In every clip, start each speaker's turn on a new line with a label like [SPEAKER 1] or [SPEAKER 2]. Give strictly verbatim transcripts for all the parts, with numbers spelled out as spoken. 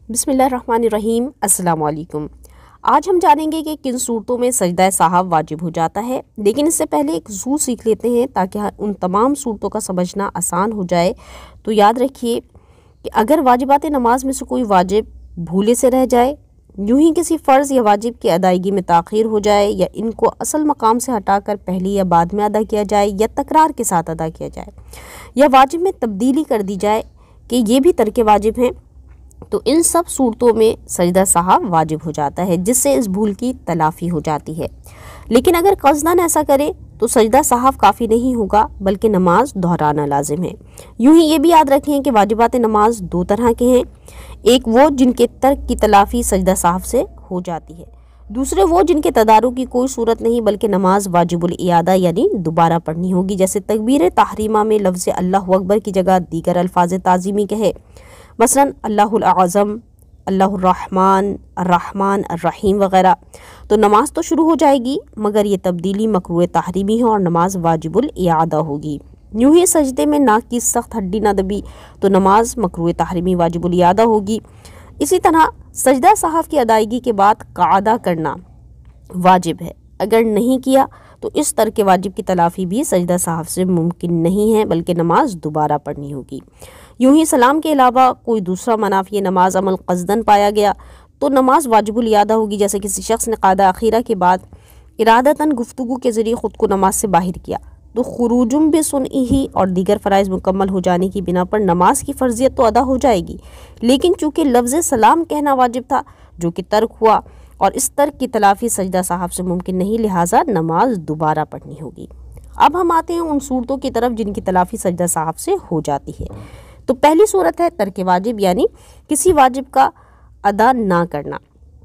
[SPEAKER 1] बिस्मिल्लाहिर्रहमानिर्रहीम। अस्सलाम वालेकुम। आज हम जानेंगे कि किन सूरतों में सजदा साहब वाजिब हो जाता है, लेकिन इससे पहले एक उसूल सीख लेते हैं ताकि उन तमाम सूरतों का समझना आसान हो जाए। तो याद रखिए कि अगर वाजिबात नमाज में से कोई वाजिब भूले से रह जाए, यूं ही किसी फ़र्ज़ या वाजिब की अदायगी में ताख़ीर हो जाए, या इनको असल मकाम से हटाकर पहले या बाद में अदा किया जाए, या तकरार के साथ अदा किया जाए, या वाजिब में तब्दीली कर दी जाए कि ये भी तर्क वाजिब हैं, तो इन सब सूरतों में सजदा साहब वाजिब हो जाता है, जिससे इस भूल की तलाफ़ी हो जाती है। लेकिन अगर क़स्दन ऐसा करे तो सजदा साहब काफ़ी नहीं होगा, बल्कि नमाज दोहराना लाजिम है। यूं ही ये भी याद रखें कि वाजिबात नमाज दो तरह के हैं, एक वो जिनके तर्क की तलाफ़ी सजदा साहब से हो जाती है, दूसरे वो जिनके तदारुक की कोई सूरत नहीं बल्कि नमाज वाजिबुल इयादा यानी दोबारा पढ़नी होगी। जैसे तकबीर ताहरीमा में लफ्ज़ अल्लाहु अकबर की जगह दीगर अल्फाज ताज़ीमी कहे, मसलन अल्लाहुल आज़म, अल्लाहुर रहमान, अर्रहमान, अर्रहीम वगैरह, तो नमाज तो शुरू हो जाएगी, मगर ये तब्दीली मकरूह तहरीमी है और नमाज वाजिबुल इयादा होगी। यूँ ही सजदे में नाक की सख्त हड्डी ना दबी तो नमाज मकरूह तहरीमी वाजिबुल इयादा होगी। इसी तरह सजदा साहब की अदायगी के बाद कादा करना वाजिब है, अगर नहीं किया तो इस तरह के वाजिब की तलाफ़ी भी सजदा साहब से मुमकिन नहीं है, बल्कि नमाज दोबारा पढ़नी होगी। यूँ ही सलाम के अलावा कोई दूसरा मनाफ़ी नमाज अमल क़स्दन पाया गया तो नमाज वाजिबुल इयादा होगी। जैसे किसी शख्स ने क़ादा अखीरा के बाद इरादतन गुफ्तगू के ज़रिए ख़ुद को नमाज से बाहर किया तो खुरूजुम भी सुनही और दीगर फ़राइज़ मुकम्मल हो जाने की बिना पर नमाज की फ़र्जियत तो अदा हो जाएगी, लेकिन चूँकि लफ्ज़ सलाम कहना वाजिब था जो कि तर्क हुआ और इस तर्क की तलाफ़ी सजदा साहब से मुमकिन नहीं, लिहाजा नमाज दोबारा पढ़नी होगी। अब हम आते हैं उन सूरतों की तरफ जिनकी तलाफ़ी सजदा साहब से हो जाती है। तो पहली सूरत है तर्क वाजिब, यानी किसी वाजिब का अदा ना करना,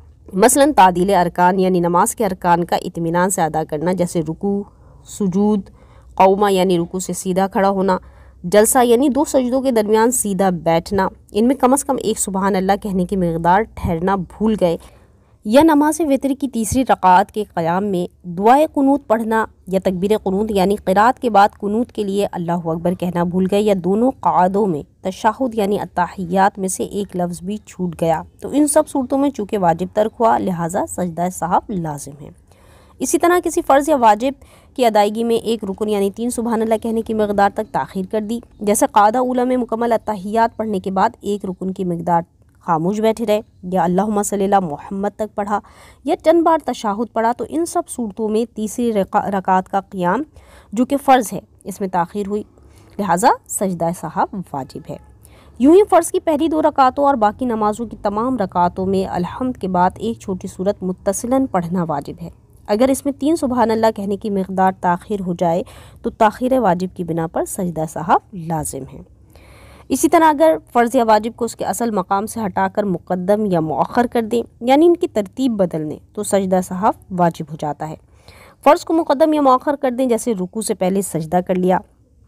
[SPEAKER 1] मसलन तादील अरकान यानी नमाज के अरकान का इत्मीनान से अदा करना, जैसे रुकू, सुजूद, कौमा यानी रुकू से सीधा खड़ा होना, जलसा यानी दो सजदों के दरमियान सीधा बैठना, इनमें कम अज़ कम एक सुबहान अल्लाह कहने की मिक़दार ठहरना भूल गए, या नमाज वितर की तीसरी रकात के क़याम में दुआए कुनूत पढ़ना, या तकबीर कुनूत यानी क़िरात के बाद कुनूत के लिए अल्लाहु अकबर कहना भूल गए, या दोनों क़ादों में तशहुद यानी अत्ताहियात में से एक लफ्ज़ भी छूट गया, तो इन सब सूरतों में चूँकि वाजिब तर्क हुआ, लिहाजा सजदा साहब लाजिम है। इसी तरह किसी फ़र्ज़ या वाजिब की अदायगी में एक रुकन यानी तीन सुबहान अल्लाह कहने की मिक़दार तक ताख़ीर कर दी, जैसे क़ादा ऊला में मुकम्मल अत्ताहियात पढ़ने के बाद एक रुकन की मिक़दार खामोश बैठे रहे, या अल्लाहुम्मा सल्ली अला मोहम्मद तक पढ़ा, या चंद बार तशहुद पढ़ा, तो इन सब सूरतों में तीसरी रकात का क़ियाम जो कि फ़र्ज़ है इसमें ताख़ीर हुई, लिहाजा सजदा साहब वाजिब है। यूँ ही फ़र्ज़ की पहली दो रकातों और बाकी नमाज़ों की तमाम रकातों में अल्हम्द के बाद एक छोटी सूरत मुत्तसिलन पढ़ना वाजिब है। अगर इसमें तीन सुबहान अल्लाह कहने की मिक़दार ताख़ीर हो जाए तो ताख़ीर वाजिब की बिना पर सजदा साहब लाजिम है। इसी तरह अगर फ़र्ज़ या वाजिब को उसके असल मकाम से हटाकर मुक़द्दम या मुअख़्ख़र कर दें, यानी इनकी तरतीब बदल दें, तो सजदा साहब वाजिब हो जाता है। फ़र्ज़ को मुक़द्दम या मुअख़्ख़र कर दें, जैसे रुकू से पहले सजदा कर लिया,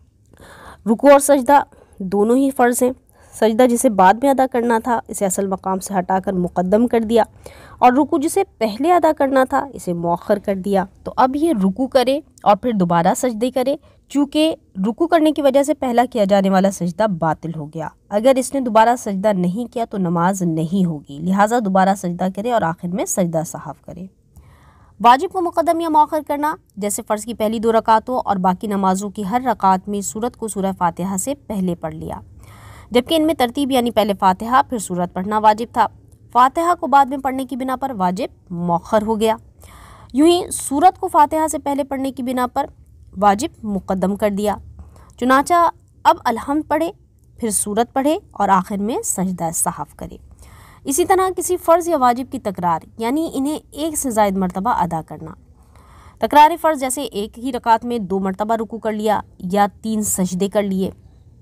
[SPEAKER 1] रुकू और सजदा दोनों ही फ़र्ज़ हैं, सजदा जिसे बाद में अदा करना था इसे असल मकाम से हटाकर मुक़द्दम कर दिया, और रुकू जिसे पहले अदा करना था इसे मुअख़्ख़र कर दिया, तो अब ये रुकू करे और फिर दोबारा सजदे करे, चूँकि रुकू करने की वजह से पहला किया जाने वाला सजदा बातिल हो गया। अगर इसने दोबारा सजदा नहीं किया तो नमाज नहीं होगी, लिहाजा दोबारा सजदा करे और आखिर में सजदा साहब करे। वाजिब को मुक़द्दम या मुअख़्ख़र करना, जैसे फ़र्ज़ की पहली दो रकातों और बाकी नमाज़ों की हर रकात में सूरत को सूरह फ़ातिहा से पहले पढ़ लिया, जबकि इनमें तरतीब यानी पहले फ़ातिहा फिर सूरत पढ़ना वाजिब था। फ़ातिहा को बाद में पढ़ने की बिना पर वाजिब मुअख़्ख़र हो गया। यूँ ही सूरत को फ़ातिहा से पहले पढ़ने की बिना पर वाजिब मुक़द्दम कर दिया, चुनाचा अब अलहम्द पढ़े, फिर सूरत पढ़े और आखिर में सजदा साहब करे। इसी तरह किसी फ़र्ज़ या वाजिब की तकरार यानी इन्हें एक से ज़ायद मरतबा अदा करना, तकरार फ़र्ज़ जैसे एक ही रकात में दो मरतबा रुकू कर लिया या तीन सजदे कर लिए।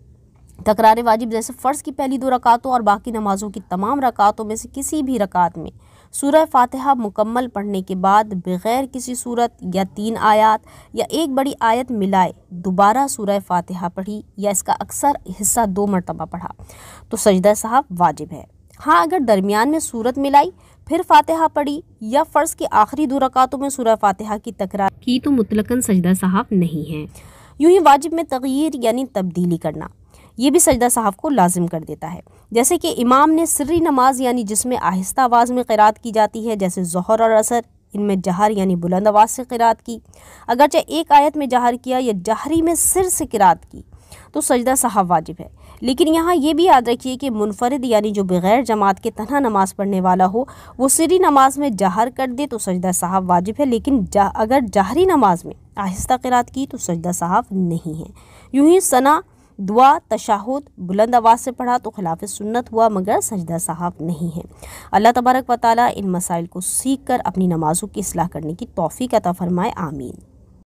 [SPEAKER 1] तकरार वाजिब जैसे फ़र्ज़ की पहली दो रकातों और बाकी नमाज़ों की तमाम रकातों में से किसी भी रकात में सूरह फ़ातिहा मुकम्मल पढ़ने के बाद बग़ैर किसी सूरत या तीन आयत या एक बड़ी आयत मिलाए दोबारा सूरह फ़ातिहा पढ़ी या इसका अक्सर हिस्सा दो मरतबा पढ़ा तो सजदा साहब वाजिब है। हाँ, अगर दरमियान में सूरत मिलाई फिर फ़ातिहा पढ़ी या फ़र्ज़ की आखिरी दो रकातों में सूरह फ़ातिहा की तकरार की तो मुतलकन सजदा साहब नहीं है। यूँ ही वाजिब में तग़यीर यानी तब्दीली करना, یہ بھی سجدہ سہو کو لازم کر دیتا ہے، جیسے کہ امام نے سری نماز یعنی جس میں آہستہ آواز میں قرات کی جاتی ہے جیسے ظہر اور عصر، ان میں جہر یعنی بلند آواز سے قرات کی، اگرچہ ایک آیت میں جہر کیا یا جہری میں سر سے قرات کی تو سجدہ سہو واجب ہے، لیکن یہاں یہ بھی یاد رکھیے کہ منفرد یعنی جو بغیر جماعت کے تنہا نماز پڑھنے والا ہو وہ سری نماز میں جہر کر دے تو سجدہ سہو واجب ہے، لیکن جا اگر جہری نماز میں آہستہ قرات کی تو سجدہ سہو نہیں ہے۔ یوں ہی ثنا، دعا، تشہد بلند آواز سے پڑھا تو خلاف سنت ہوا مگر سجدہ سہو نہیں ہے۔ اللہ تبارک و تعالیٰ ان مسائل کو سیکھ کر اپنی نمازوں کی اصلاح کرنے کی توفیق عطا فرمائے، آمین۔